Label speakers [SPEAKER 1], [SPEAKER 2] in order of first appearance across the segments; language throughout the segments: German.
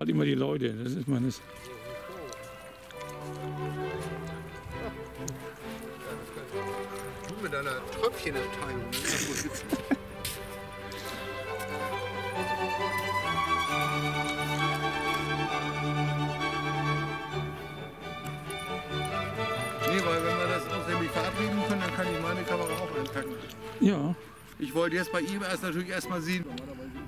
[SPEAKER 1] gerade immer die Leute. Das ist meines.
[SPEAKER 2] Du mit deiner Tröpfchenabteilung. Nee, weil wenn wir das ausnehmlich verabreden können, dann kann ich meine Kamera auch einpacken.
[SPEAKER 1] Ja.
[SPEAKER 2] Ich wollte jetzt bei ihm natürlich erstmal sehen. Ich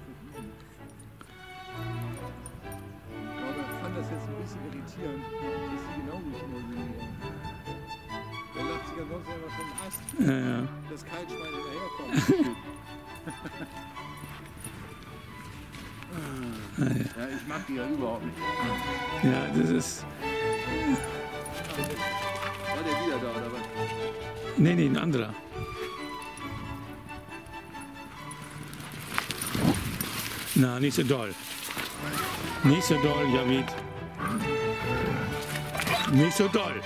[SPEAKER 2] fand das jetzt ein bisschen irritierend, dass sie genau nicht schnell sind. Der lacht sich ansonsten einfach vom Ast,
[SPEAKER 1] Ja.
[SPEAKER 2] dass kein Schwein hinterherkommt. Ja, ich mag die ja überhaupt nicht.
[SPEAKER 1] Ja, das ist.
[SPEAKER 2] War der wieder da, oder was?
[SPEAKER 1] Nee, ein anderer. Na, nicht so doll. Nicht so doll, Javid. Nicht so doll.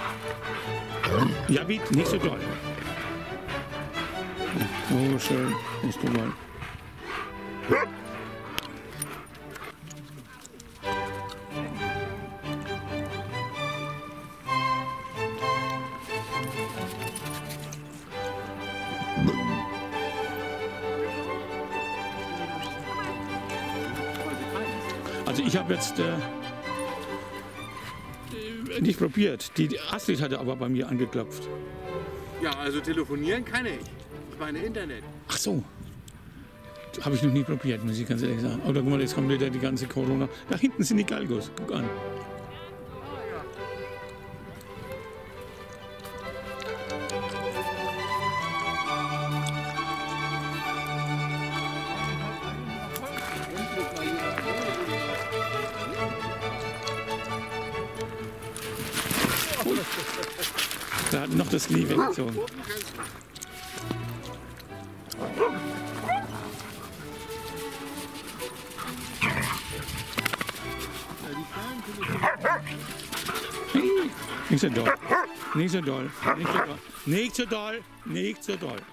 [SPEAKER 1] Javid, nicht so doll. Oh, schön. Nicht so doll. Also ich habe jetzt nicht probiert. Die Astrid hatte aber bei mir angeklopft.
[SPEAKER 2] Ja, also telefonieren kann ich. Ich meine Internet.
[SPEAKER 1] Ach so. Habe ich noch nie probiert, muss ich ganz ehrlich sagen. Oder guck mal, jetzt kommt wieder die ganze Corona. Da hinten sind die Galgos. Guck an. Da hat noch das Knie weggezogen. Nicht so doll. Nicht so doll. Nicht so doll. Nicht so doll.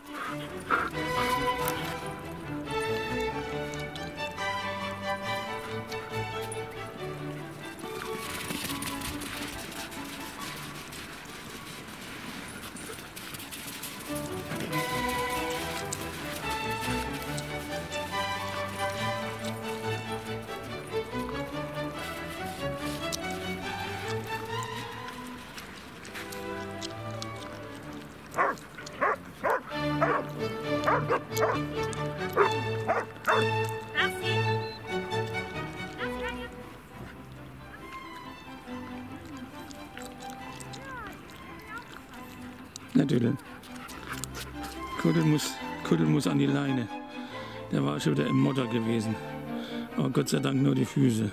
[SPEAKER 1] Natürlich. Kuddel muss an die Leine. Der war schon wieder im Modder gewesen. Aber Gott sei Dank nur die Füße.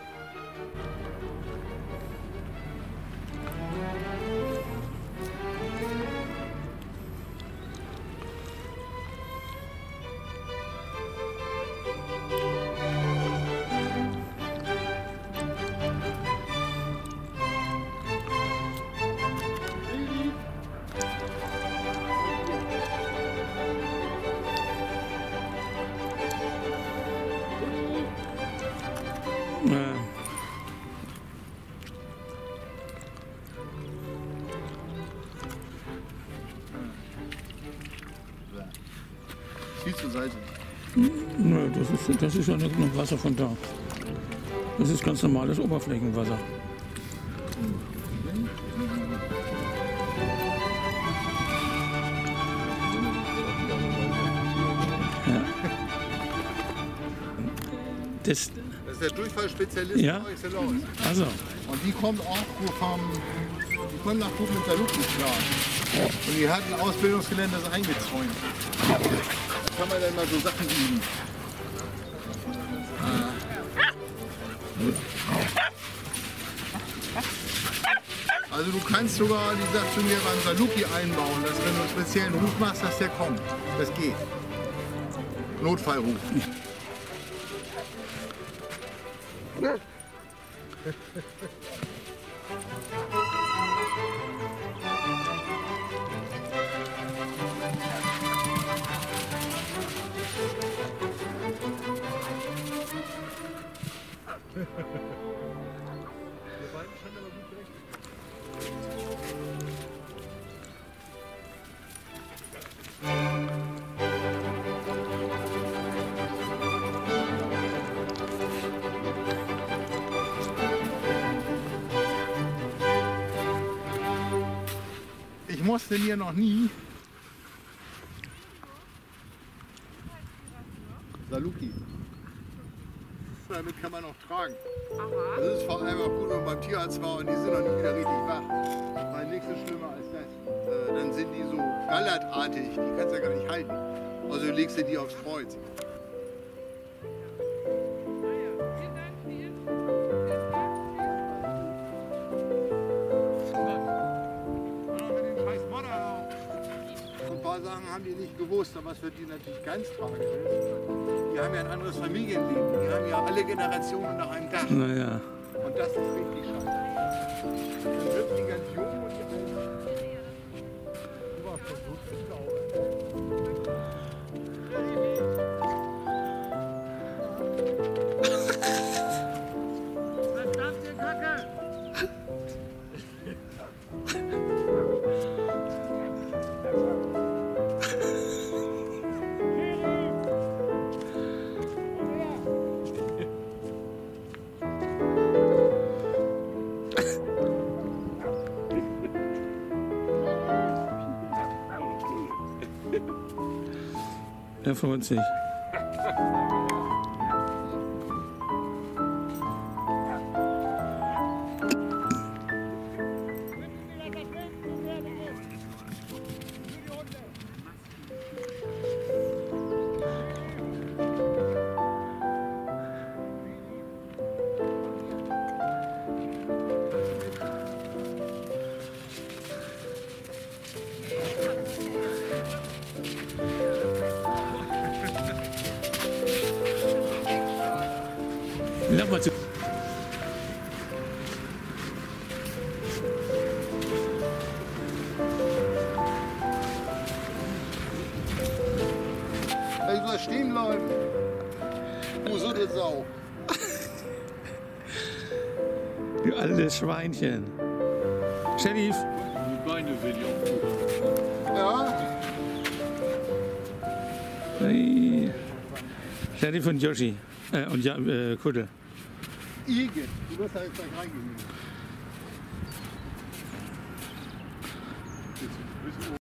[SPEAKER 2] Viel zur Seite.
[SPEAKER 1] Nö, das ist ja nicht noch Wasser von da. Das ist ganz normales Oberflächenwasser. Ja. Das
[SPEAKER 2] ist der Durchfallspezialist
[SPEAKER 1] ja?
[SPEAKER 2] par excellence.
[SPEAKER 1] Also.
[SPEAKER 2] Und die kommt auch die kommen nach Koblenz-Saarloup nicht klar. Und die hat ein Ausbildungsgelände eingezäunt. Da kann man dann mal so Sachen üben. Also du kannst sogar, die sagt zu mir, beim Saluki einbauen, dass wenn du einen speziellen Ruf machst, dass der kommt. Das geht. Notfallruf. Ich musste hier noch nie. Saluki. Damit kann man auch tragen.
[SPEAKER 3] Aha.
[SPEAKER 2] Das ist vor allem auch gut, wenn man beim Tierarzt war und die sind noch nicht wieder richtig wach. Weil nichts ist schlimmer als das. Dann sind die so gallertartig, die kannst du ja gar nicht halten. Also legst du die aufs Kreuz. Ein paar Sachen haben die nicht gewusst, aber was für die natürlich ganz tragisch ist. Die haben ja ein anderes Familienleben. Die haben ja alle Generationen unter einem Dach.
[SPEAKER 1] Naja.
[SPEAKER 2] Und das ist richtig schade. Dann wird die ganz jung und die alten. Verdammte Kacke!
[SPEAKER 1] Er freut sich. Lass mal zu.
[SPEAKER 2] Ich soll stehen bleiben. Du so eine Sau.
[SPEAKER 1] Du altes Schweinchen. Sheriff.
[SPEAKER 4] Die Beine sind ja auch gut.
[SPEAKER 2] Ja?
[SPEAKER 1] Hey. Sheriff und Yoshi. Und ja, Kuddel.
[SPEAKER 2] Igen. Du wirst da jetzt gleich reingehen.